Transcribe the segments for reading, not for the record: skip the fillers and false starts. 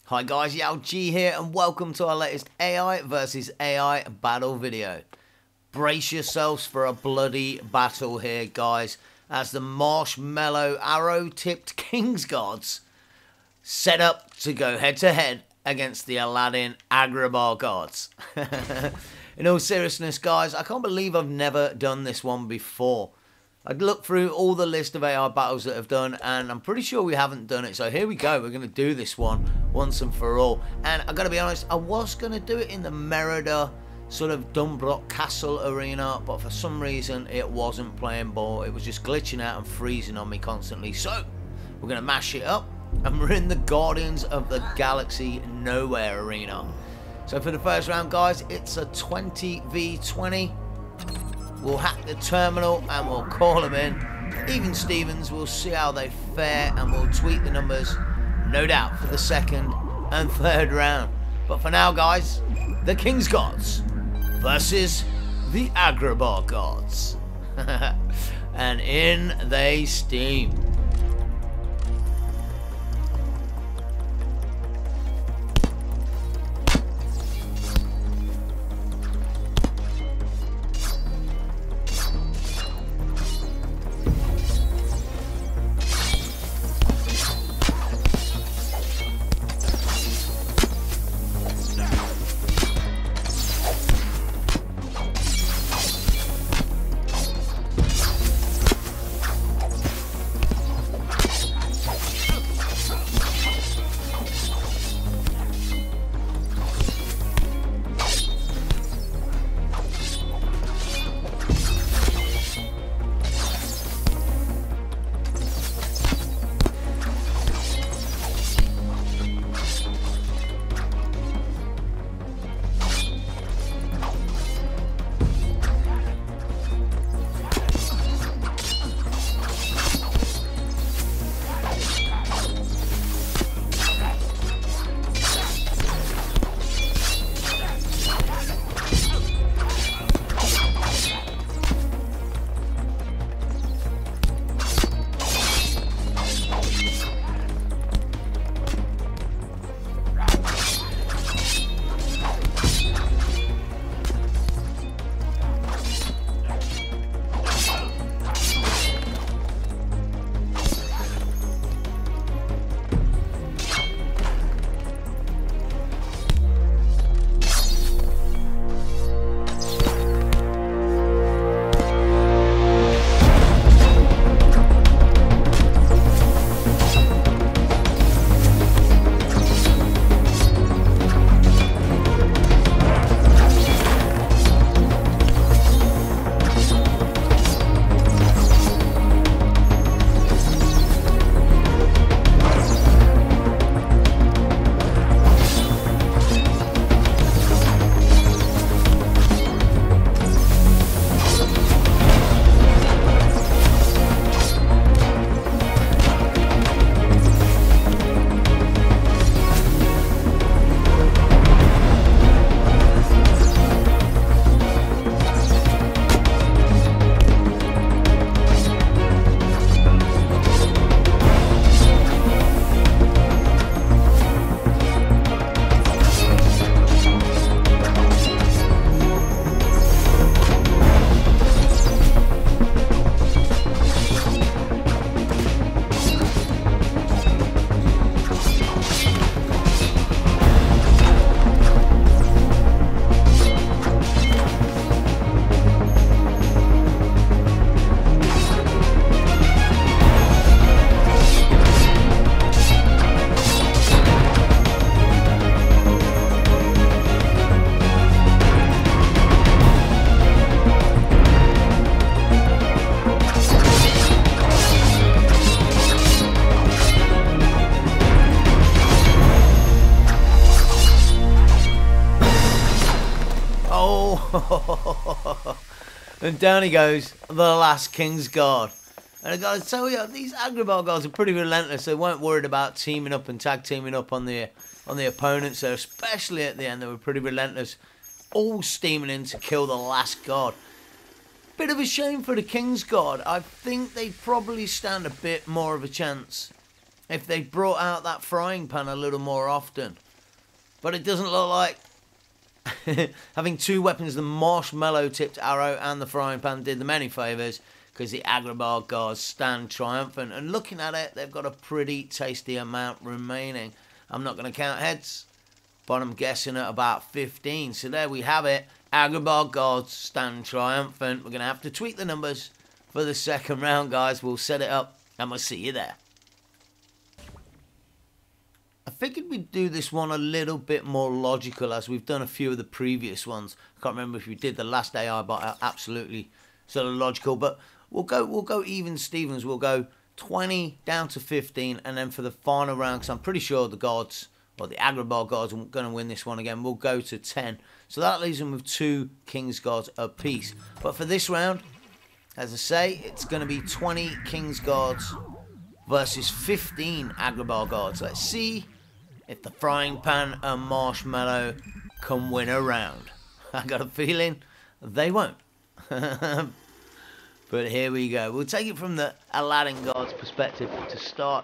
Hi guys, Yao G here and welcome to our latest AI versus AI battle video. Brace yourselves for a bloody battle here guys, as the marshmallow arrow-tipped King's Gods set up to go head to head against the Aladdin Agrabah gods. In all seriousness guys, I can't believe I've never done this one before. I'd looked through all the list of AI battles that I've done and I'm pretty sure we haven't done it. So here we go, we're going to do this one once and for all. And I've got to be honest, I was going to do it in the Merida sort of Dumbrock Castle arena, but for some reason it wasn't playing ball. It was just glitching out and freezing on me constantly. So we're going to mash it up and we're in the Guardians of the Galaxy Knowhere arena. So for the first round guys, it's a 20v20. We'll hack the terminal and we'll call them in. Even Stevens, we'll see how they fare and we'll tweak the numbers, no doubt, for the second and third round. But for now, guys, the King's Gods versus the Agrabah gods. And in they steam. And down he goes, the last King's God. And I gotta tell you, these Agrabah gods are pretty relentless. They weren't worried about teaming up and tag teaming up on the opponents there, especially at the end. They were pretty relentless, all steaming in to kill the last god. Bit of a shame for the King's God. I think they probably stand a bit more of a chance if they brought out that frying pan a little more often. But it doesn't look like having two weapons, the marshmallow tipped arrow and the frying pan, did them any favours, because the Agrabah guards stand triumphant. And looking at it, they've got a pretty tasty amount remaining. I'm not going to count heads, but I'm guessing at about 15. So there we have it. Agrabah guards stand triumphant. We're going to have to tweak the numbers for the second round, guys. We'll set it up and we'll see you there. I figured we'd do this one a little bit more logical, as we've done a few of the previous ones. I can't remember if we did the last AI, but absolutely sort of logical. But we'll go even Stevens. We'll go 20 down to 15, and then for the final round, because I'm pretty sure the guards, or the Agrabah guards, are going to win this one again, we'll go to 10. So that leaves them with 2 King's Guards apiece. But for this round, as I say, it's going to be 20 King's Guards versus 15 Agrabah guards. Let's see if the frying pan and marshmallow can win a round. I got a feeling they won't. But here we go. We'll take it from the Aladdin guard's perspective to start.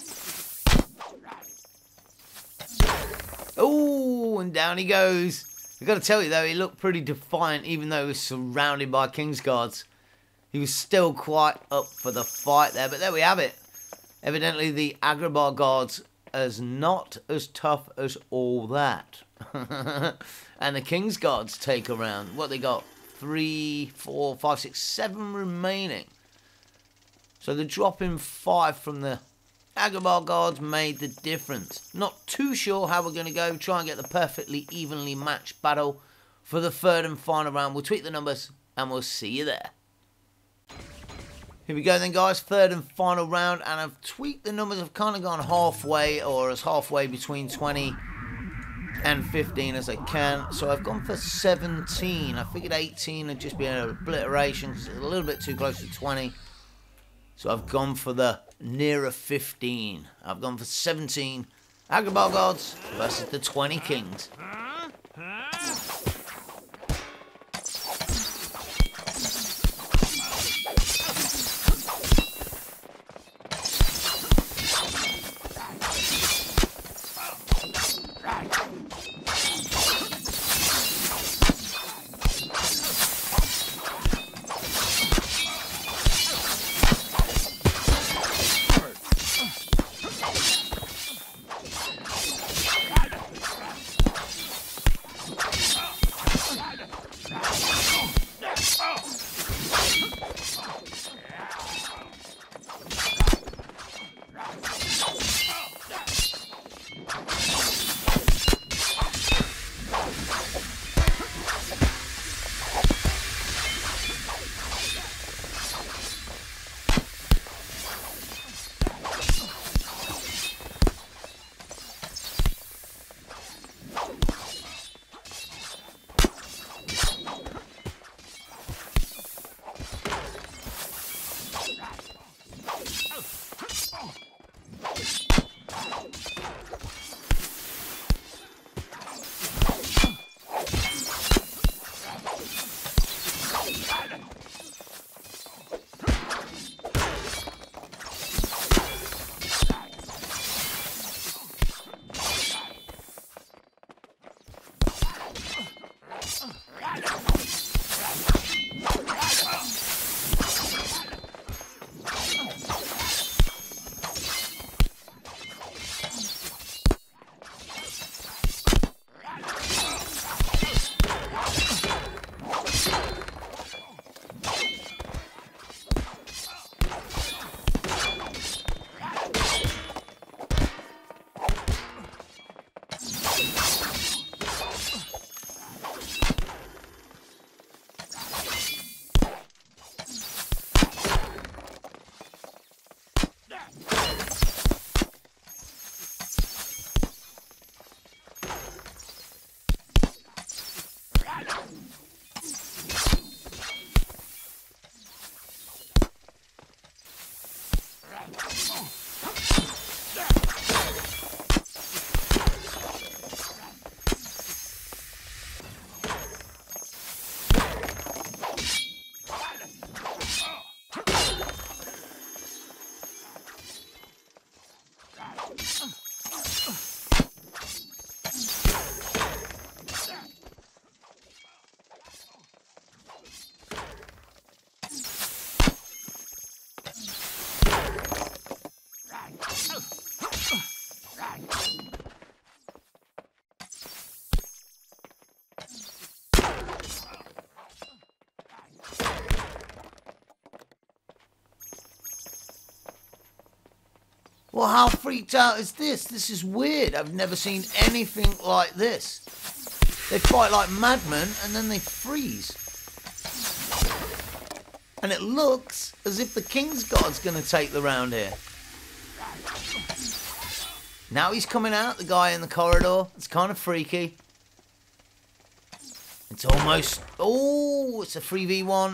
Oh, and down he goes. I've got to tell you though, he looked pretty defiant even though he was surrounded by King's Guards. He was still quite up for the fight there, but there we have it. Evidently the Agrabah guards is not as tough as all that. And the King's Guards take around, what they got? 3, 4, 5, 6, 7 remaining. So the drop in 5 from the Agrabah guards made the difference. Not too sure how we're going to go. Try and get the perfectly evenly matched battle for the third and final round. We'll tweak the numbers and we'll see you there. Here we go then, guys. Third and final round, and I've tweaked the numbers. I've kind of gone halfway, or as halfway between 20 and 15 as I can. So I've gone for 17. I figured 18 would just be an obliteration because it's a little bit too close to 20. So I've gone for the nearer 15. I've gone for 17 Agrabah guards versus the 20 kings. Well, how freaked out is this? This is weird. I've never seen anything like this. They fight like madmen and then they freeze. And it looks as if the King's Guard's going to take the round here. Now he's coming out, the guy in the corridor. It's kind of freaky. It's almost... Oh, it's a 3v1.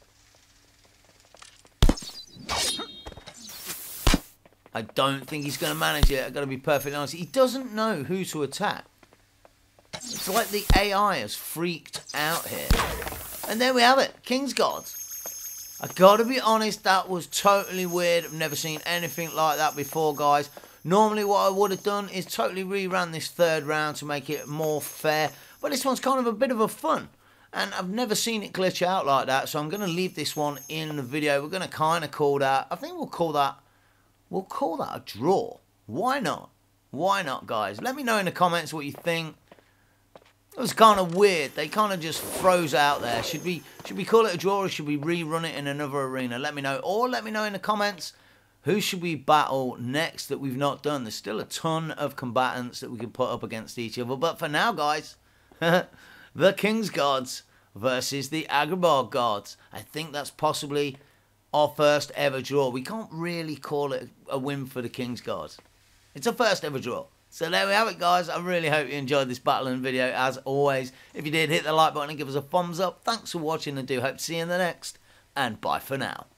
I don't think he's going to manage it. I've got to be perfectly honest. He doesn't know who to attack. It's like the AI has freaked out here. And there we have it. King's Guards. I've got to be honest, that was totally weird. I've never seen anything like that before, guys. Normally what I would have done is totally rerun this third round to make it more fair. But this one's kind of a bit of a fun. And I've never seen it glitch out like that, so I'm going to leave this one in the video. We're going to kind of call that, I think we'll call that a draw. Why not? Why not, guys? Let me know in the comments what you think. It was kind of weird. They kind of just froze out there. Should we call it a draw, or should we rerun it in another arena? Let me know. Or let me know in the comments, who should we battle next that we've not done? There's still a ton of combatants that we can put up against each other. But for now, guys, the King's Guards versus the Agrabah Guards. I think that's possibly our first ever draw. We can't really call it a win for the King's Guards. It's a first ever draw. So there we have it, guys. I really hope you enjoyed this battling video. As always, if you did, hit the like button and give us a thumbs up. Thanks for watching, and do hope to see you in the next. And bye for now.